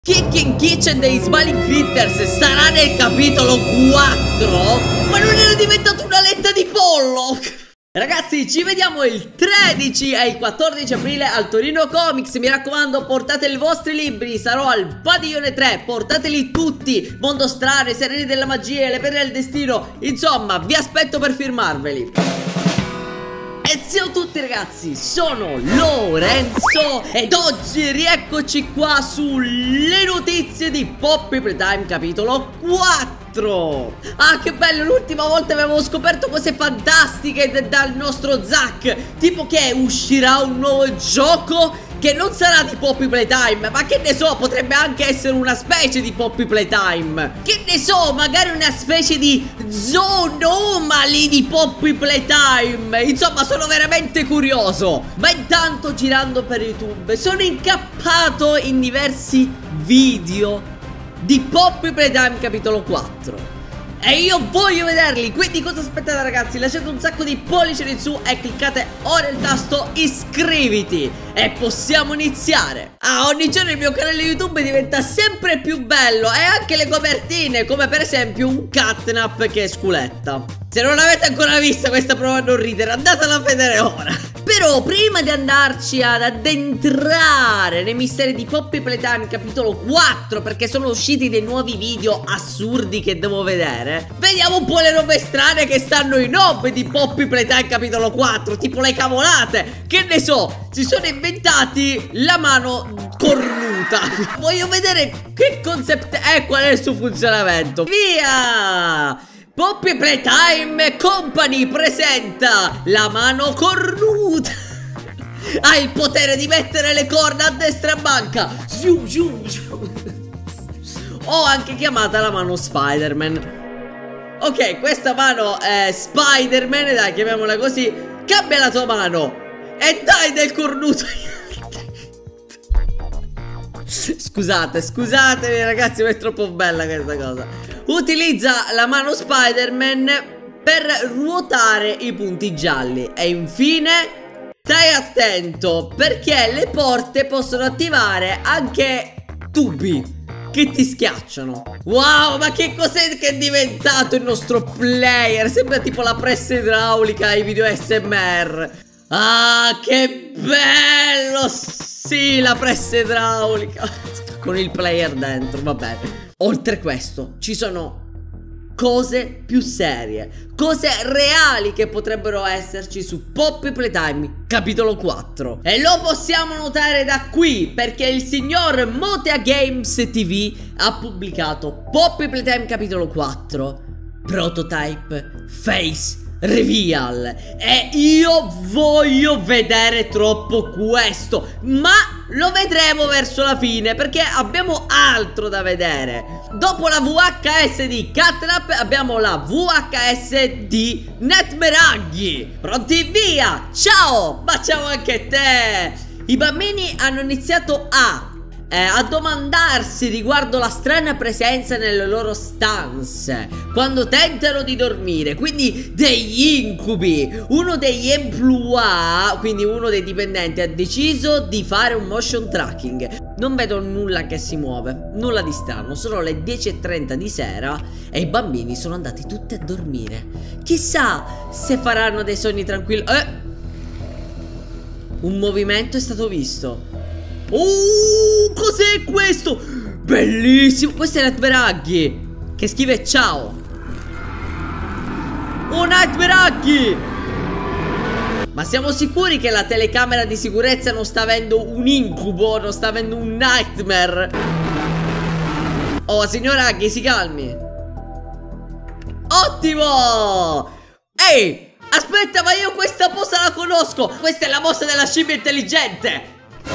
Kick in Kitchen dei Smiling Critters sarà nel capitolo 4? Ma non era diventato una letta di pollo? Ragazzi, ci vediamo il 13 e il 14 aprile al Torino Comics. Mi raccomando, portate i vostri libri. Sarò al padiglione 3, portateli tutti. Mondo strano, i sereni della magia, le pere del destino. Insomma, vi aspetto per firmarveli. E ciao a tutti ragazzi, sono Lorenzo ed oggi rieccoci qua sulle notizie di Poppy Playtime capitolo 4. Ah, che bello, l'ultima volta avevo scoperto cose fantastiche dal nostro Zack, tipo che uscirà un nuovo gioco che non sarà di Poppy Playtime, ma che ne so, potrebbe anche essere una specie di Poppy Playtime. Che ne so, magari una specie di zoonomali di Poppy Playtime. Insomma, sono veramente curioso. Ma intanto, girando per YouTube, sono incappato in diversi video di Poppy Playtime capitolo 4 e io voglio vederli. Quindi cosa aspettate ragazzi? Lasciate un sacco di pollici in su e cliccate ora il tasto iscriviti e possiamo iniziare. Ah, ogni giorno il mio canale YouTube diventa sempre più bello. E anche le copertine, come per esempio un Catnap che è Sculetta. Se non l'avete ancora vista questa prova a non ridere, andatela a vedere ora. Però prima di andarci ad addentrare nei misteri di Poppy Playtime capitolo 4, perché sono usciti dei nuovi video assurdi che devo vedere, vediamo un po' le robe strane che stanno in hub di Poppy Playtime capitolo 4. Tipo le cavolate, che ne so, si sono inventati la mano cornuta. Voglio vedere che concept è, qual è il suo funzionamento. Via! Poppy Playtime Company presenta la mano cornuta. Ha il potere di mettere le corna a destra e a manca. O anche chiamata la mano Spider-Man. Ok, questa mano è Spider-Man, dai, chiamiamola così. Cambia la tua mano e dai del cornuto. Scusatemi ragazzi, ma è troppo bella questa cosa. Utilizza la mano Spider-Man per ruotare i punti gialli. E infine stai attento, perché le porte possono attivare anche tubi che ti schiacciano. Wow, ma che cos'è che è diventato il nostro player? Sembra tipo la pressa idraulica ai video ASMR. Ah, che bello! Sì, la pressa idraulica con il player dentro, va bene. Oltre questo, ci sono cose più serie, cose reali che potrebbero esserci su Poppy Playtime capitolo 4. E lo possiamo notare da qui, perché il signor Motea Games TV ha pubblicato Poppy Playtime capitolo 4 Prototype Face Reveal. E io voglio vedere troppo questo, ma lo vedremo verso la fine, perché abbiamo altro da vedere. Dopo la VHS di Catnap abbiamo la VHS di Netmeraghi. Pronti via, ciao, baciamo anche te. I bambini hanno iniziato a domandarsi riguardo la strana presenza nelle loro stanze quando tentano di dormire, quindi degli incubi. Uno degli employee, quindi uno dei dipendenti, ha deciso di fare un motion tracking. Non vedo nulla che si muove, nulla di strano. Sono le 10:30 di sera e i bambini sono andati tutti a dormire. Chissà se faranno dei sogni tranquilli. Un movimento è stato visto. Oh, cos'è questo? Bellissimo. Questo è Netmeraghi che scrive ciao. Oh, Netmeraghi! Ma siamo sicuri che la telecamera di sicurezza non sta avendo un incubo, non sta avendo un nightmare? Oh, signor Aghi, si calmi. Ottimo! Ehi, aspetta, ma io questa mossa la conosco. Questa è la mossa della scimmia intelligente.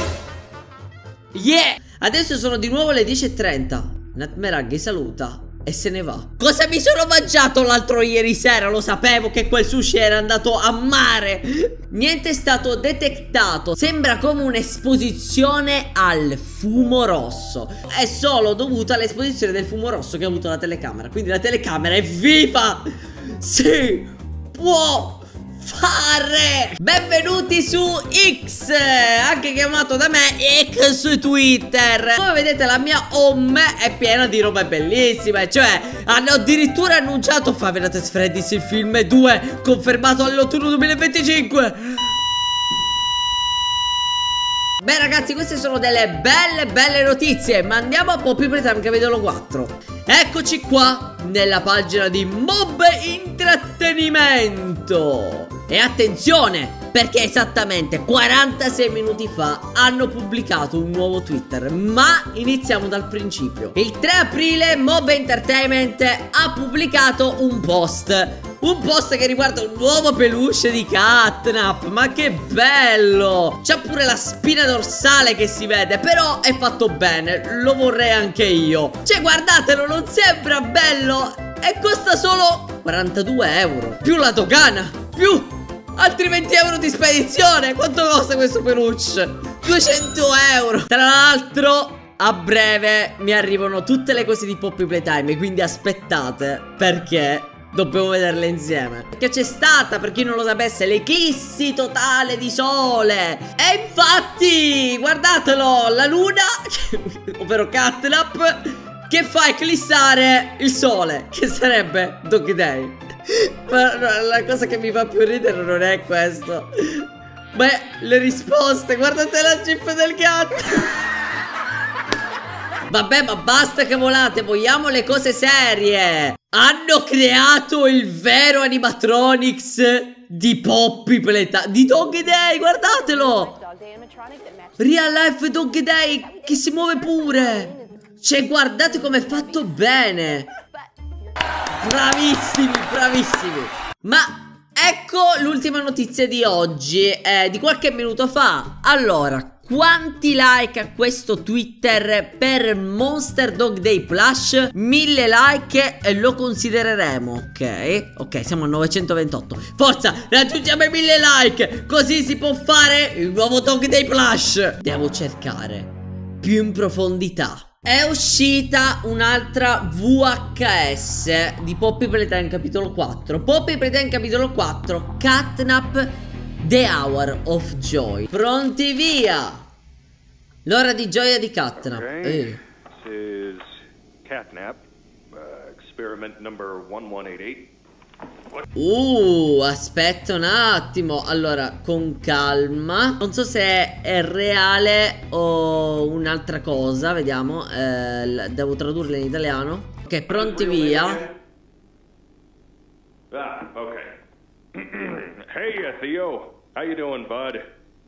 Yeah! Adesso sono di nuovo le 10:30. Netmeraghi saluta e se ne va. Cosa mi sono mangiato l'altro ieri sera? Lo sapevo che quel sushi era andato a mare. Niente è stato detectato. Sembra come un'esposizione al fumo rosso. È solo dovuta all'esposizione del fumo rosso che ha avuto la telecamera. Quindi la telecamera è viva. Sì, può fare. Benvenuti su X, anche chiamato da me X su Twitter. Come vedete la mia home è piena di robe bellissime. Cioè hanno addirittura annunciato Five Nights at Freddy's il film 2 confermato all'8 2025. Beh ragazzi, queste sono delle belle notizie. Ma andiamo a Poppy Playtime capitolo 4. Eccoci qua nella pagina di Mob Intrattenimento. E attenzione, perché esattamente 46 minuti fa hanno pubblicato un nuovo Twitter. Ma iniziamo dal principio. Il 3 aprile Mob Entertainment ha pubblicato un post. Un post che riguarda un nuovo peluche di Catnap. Ma che bello! C'ha pure la spina dorsale che si vede. Però è fatto bene, lo vorrei anche io. Cioè guardatelo, non sembra bello? E costa solo 42 euro. Più la dogana, più altri 20 euro di spedizione. Quanto costa questo peluche? 200 euro. Tra l'altro a breve mi arrivano tutte le cose di Poppy Playtime, quindi aspettate, perché dobbiamo vederle insieme. Perché c'è stata, per chi non lo sapesse, l'eclissi totale di sole. E infatti, guardatelo, la luna, ovvero Catnap, che fa eclissare il sole, che sarebbe Dog Day. Ma la cosa che mi fa più ridere non è questo. Ma le risposte, guardate la gif del gatto. Vabbè, ma basta cavolate, vogliamo le cose serie. Hanno creato il vero animatronics di Poppy Playtime, di Dog Day, guardatelo. Real life Dog Day che si muove pure. Cioè guardate com'è fatto bene. Bravissimi, bravissimi. Ma ecco l'ultima notizia di oggi, di qualche minuto fa. Allora, quanti like a questo Twitter per Monster Dog Day Plush? 1000 like e lo considereremo. Ok, siamo a 928. Forza, raggiungiamo i 1000 like, così si può fare il nuovo Dog Day Plush. Devo cercare più in profondità. È uscita un'altra VHS di Poppy Playtime capitolo 4. Poppy Playtime capitolo 4, Catnap The Hour of Joy. Pronti via. L'ora di gioia di Catnap. This is Catnap, experiment number 1188. Aspetta un attimo. Allora, con calma. Non so se è reale o un'altra cosa. Vediamo. Devo tradurla in italiano. Ok, pronti via. Ok. Hey Theo, how you doing, bud?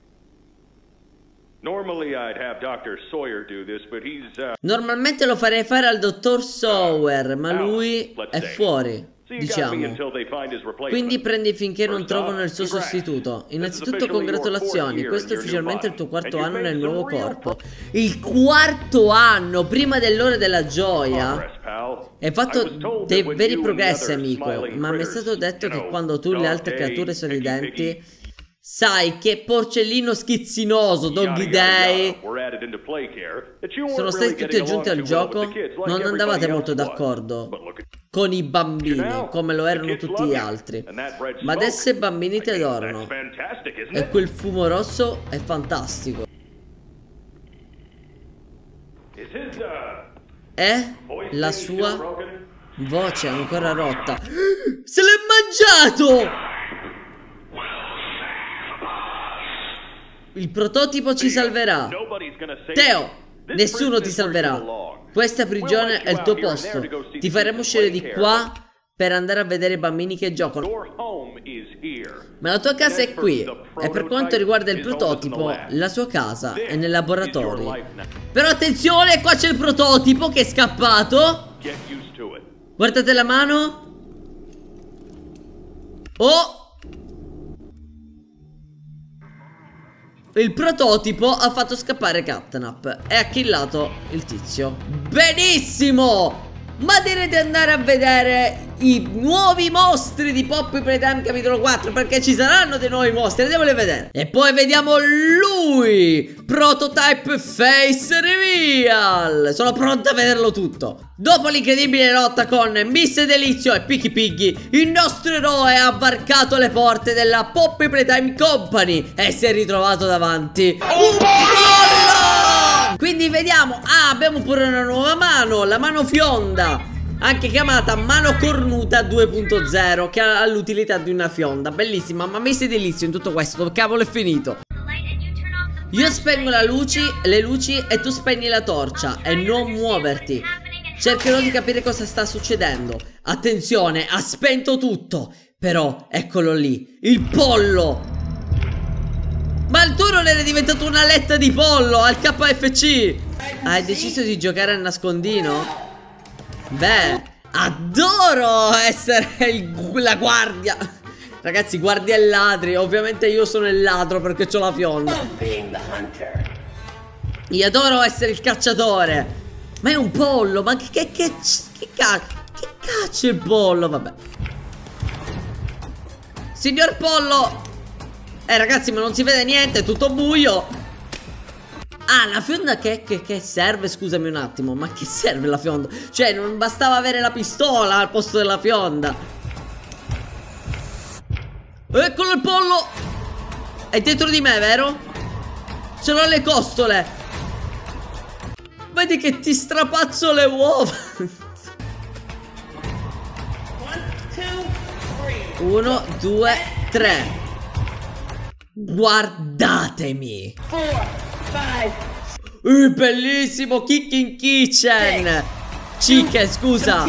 Normally I'd have Dr. Sawyer do this, but he's Normalmente lo farei fare al dottor Sawyer, ma lui è fuori, diciamo. Quindi prendi finché non trovano il suo sostituto. Innanzitutto congratulazioni, questo è ufficialmente il tuo quarto anno nel nuovo corpo. Il quarto anno, prima dell'ora della gioia. Hai fatto dei veri progressi, amico. Ma mi è stato detto che quando tu e le altre creature sorridenti, sai che porcellino schizzinoso, Doggy Day, sono stati tutti aggiunti al gioco, non andavate molto d'accordo con i bambini come lo erano tutti gli altri. Ma adesso i bambini ti adorano. E quel fumo rosso è fantastico. E la sua voce è ancora rotta. Se l'è mangiato! Il prototipo ci salverà. Theo, nessuno ti salverà. Questa prigione è il tuo posto. Ti faremo uscire di qua per andare a vedere i bambini che giocano. Ma la tua casa è qui. E per quanto riguarda il prototipo, la sua casa è nel laboratorio. Però attenzione, qua c'è il prototipo che è scappato. Guardate la mano. Oh! Il prototipo ha fatto scappare Catnap e ha killato il tizio. Benissimo! ma direi di andare a vedere i nuovi mostri di Poppy Playtime capitolo 4, perché ci saranno dei nuovi mostri, andiamoli a vedere. E poi vediamo lui, Prototype Face Reveal. Sono pronto a vederlo tutto. Dopo l'incredibile lotta con Mr. Delizio e Picky Piggy, il nostro eroe ha varcato le porte della Poppy Playtime Company e si è ritrovato davanti un pollo. Quindi vediamo, abbiamo pure una nuova mano, la mano fionda, anche chiamata mano cornuta 2.0, che ha l'utilità di una fionda. Bellissima, ma Mr. Delizio in tutto questo dove cavolo è finito? Io spengo le luci e tu spegni la torcia e non muoverti. Cercherò di capire cosa sta succedendo. Attenzione, ha spento tutto. Però, eccolo lì, il pollo. Ma il tuo non era diventato una letta di pollo al KFC. Hai deciso di giocare a nascondino? Beh, adoro essere la guardia. Ragazzi, guardia e ladri. Ovviamente io sono il ladro perché ho la fionda. Io adoro essere il cacciatore. Ma è un pollo. Ma che caccia il pollo? Vabbè. Signor pollo. Ragazzi, ma non si vede niente, è tutto buio. Ah, la fionda che serve? Scusami un attimo, ma che serve la fionda? Cioè, non bastava avere la pistola al posto della fionda. Eccolo il pollo. È dietro di me, vero? Ce l'ho le costole. Vedi che ti strapazzo le uova. 1, 2, 3. Guardatemi. 4, 5. Bellissimo, Kick in Kitchen. Chicken, scusa.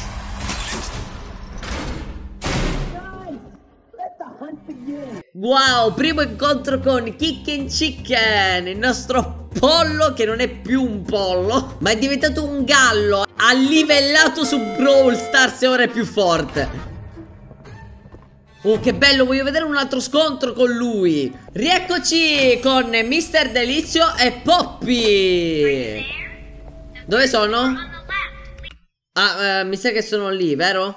Wow, primo incontro con Kick in Chicken, il nostro pollo che non è più un pollo, ma è diventato un gallo. Ha livellato su Brawl Stars e ora è più forte. Oh, che bello, voglio vedere un altro scontro con lui. Rieccoci con Mr. Delizio e Poppy. Dove sono? Ah, mi sa che sono lì, vero?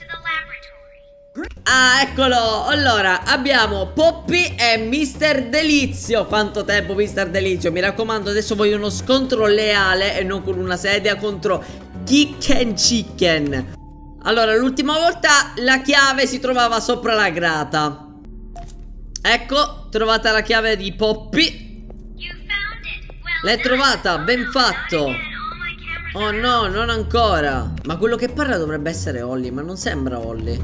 Ah, eccolo. Allora, abbiamo Poppy e Mr. Delizio. Quanto tempo, Mr. Delizio? Mi raccomando, adesso voglio uno scontro leale e non con una sedia contro Kick and Chicken. Allora, l'ultima volta la chiave si trovava sopra la grata. Ecco, trovata la chiave di Poppy. L'hai trovata, ben fatto. Oh no, non ancora. Ma quello che parla dovrebbe essere Holly, ma non sembra Holly.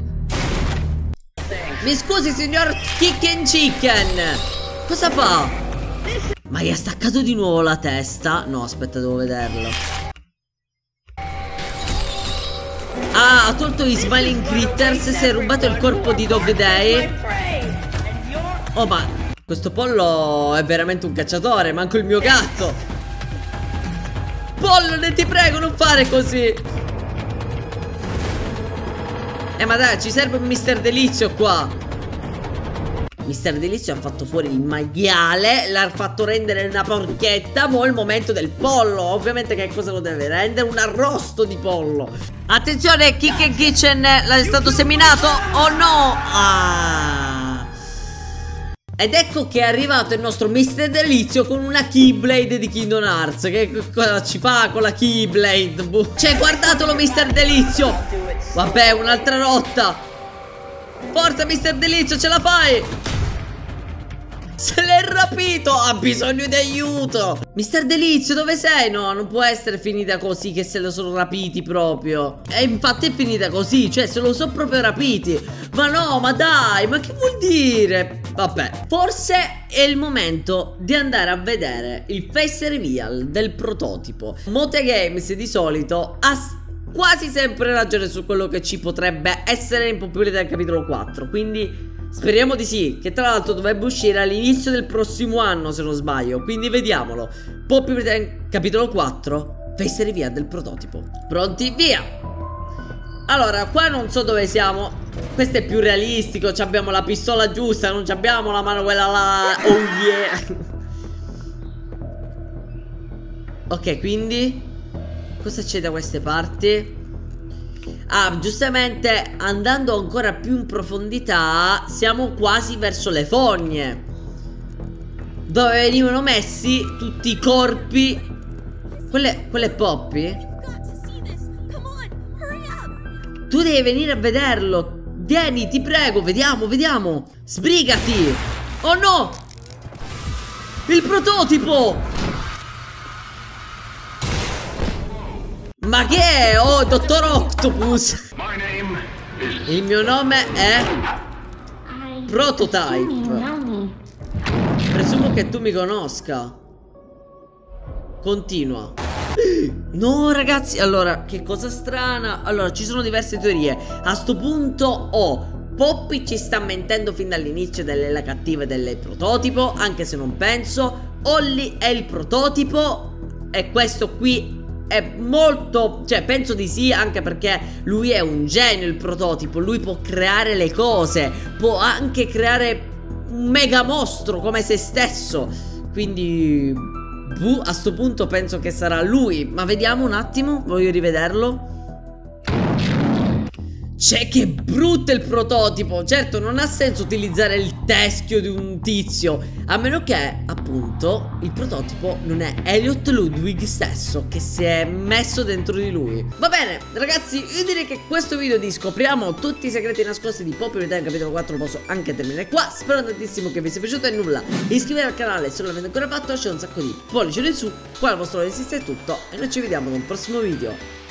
Mi scusi, signor Kick and Chicken. Cosa fa? Ma gli ha staccato di nuovo la testa? No, aspetta, devo vederlo. Ah, ha tolto gli Smiling Critters. Si è rubato il corpo di Dog Day. Oh, ma questo pollo è veramente un cacciatore. Manco il mio gatto. Pollo, ti prego, non fare così. Ma dai, ci serve un Mr. Delizio qua. Mr. Delizio ha fatto fuori il maiale, l'ha fatto rendere una porchetta. Mo' è il momento del pollo. Ovviamente che cosa lo deve rendere? Un arrosto di pollo. Attenzione, Kick and Kitchen è stato seminato. Oh no. Ah. Ed ecco che è arrivato il nostro Mr. Delizio con una Keyblade di Kingdom Hearts. Che cosa ci fa con la Keyblade? Cioè, guardatelo Mr. Delizio. Vabbè, un'altra rotta. Forza Mr. Delizio, ce la fai. Se l'è rapito, ha bisogno di aiuto. Mr. Delizio, dove sei? No, non può essere finita così, che se lo sono rapiti proprio. E infatti è finita così, cioè se lo sono proprio rapiti. Ma no, ma dai, ma che vuol dire? Vabbè, forse è il momento di andare a vedere il face reveal del prototipo. Mote Games di solito ha quasi sempre ragione su quello che ci potrebbe essere in Poppy Playtime capitolo 4, quindi speriamo di sì, che tra l'altro dovrebbe uscire all'inizio del prossimo anno se non sbaglio, quindi vediamolo. Poppy Playtime capitolo 4, face reveal del prototipo. Pronti, via! Allora, qua non so dove siamo. Questo è più realistico, abbiamo la pistola giusta, non abbiamo la mano quella là. Oh yeah. Ok, quindi cosa c'è da queste parti? Ah, giustamente, andando ancora più in profondità, siamo quasi verso le fogne, dove venivano messi tutti i corpi. Quelle Poppy? Tu devi venire a vederlo. Vieni, ti prego, vediamo. Sbrigati. Oh no! Il prototipo! Ma che è? Oh, Dottor Octopus! Il mio nome è Prototype. Presumo che tu mi conosca. Continua. No ragazzi, allora, che cosa strana. Allora, ci sono diverse teorie. A sto punto Poppy ci sta mentendo fin dall'inizio delle cattive del prototipo, anche se non penso. Holly è il prototipo e questo qui è molto, cioè penso di sì, anche perché lui è un genio, il prototipo. Lui può creare le cose, può anche creare un mega mostro come se stesso. Quindi a sto punto penso che sarà lui. Ma vediamo un attimo, voglio rivederlo. Cioè, che brutto il prototipo. Certo, non ha senso utilizzare il teschio di un tizio, a meno che, appunto, il prototipo non è Elliot Ludwig stesso, che si è messo dentro di lui. Va bene, ragazzi, io direi che questo video di scopriamo tutti i segreti nascosti di Poppy Playtime capitolo 4 lo posso anche terminare qua. Spero tantissimo che vi sia piaciuto e nulla, iscrivetevi al canale se non l'avete ancora fatto, lasciate un sacco di pollici in su. Qua il vostro esiste è tutto e noi ci vediamo in un prossimo video.